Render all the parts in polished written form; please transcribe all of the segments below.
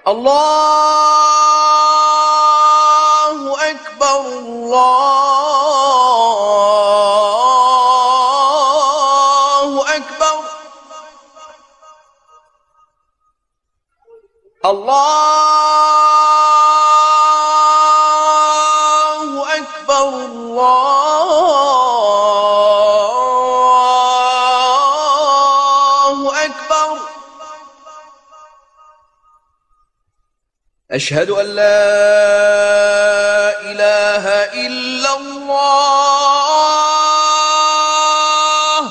الله أكبر الله أكبر الله أكبر الله أكبر. أشهد أن لا إله إلا الله.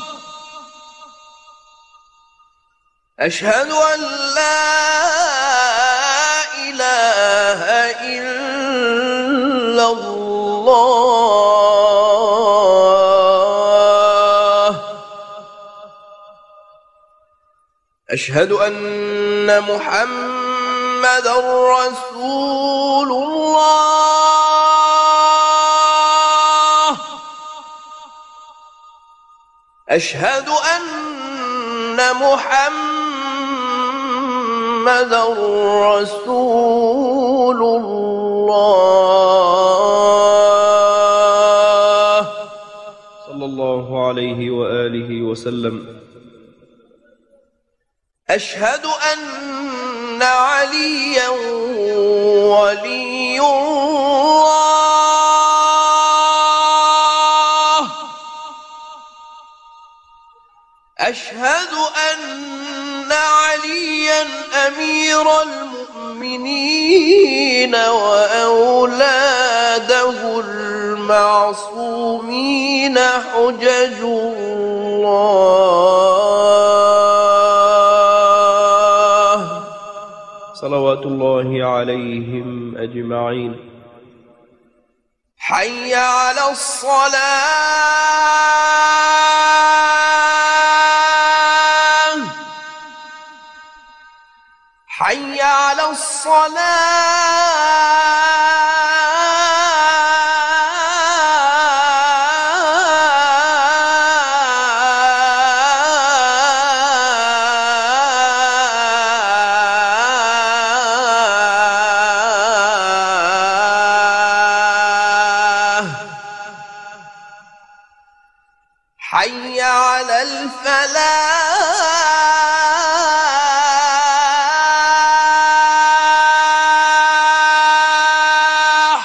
أشهد أن لا إله إلا الله. أشهد أن محمدًا رسول الله. أشهد أن محمدًا رسول الله صلى الله عليه وآله وسلم. أشهد أن عليا ولي الله. أشهد أن عليا أمير المؤمنين وأولاده المعصومين حجج الله صلوات الله عليهم أجمعين. حي على الصلاة. حي على حي على الفلاح.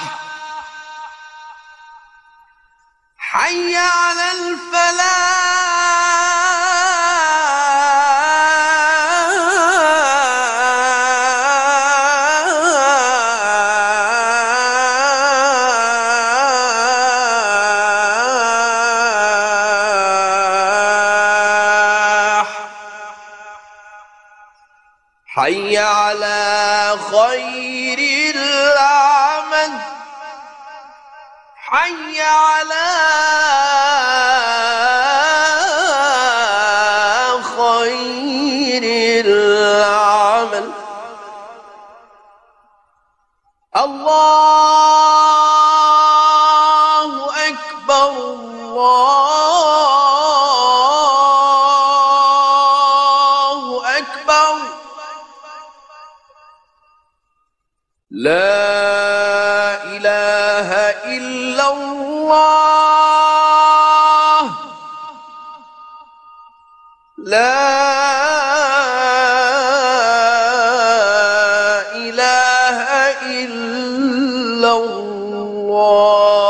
حي على حي على خير العمل. حي على خير العمل. الله أكبر الله أكبر. لا إله إلا الله. لا إله إلا الله.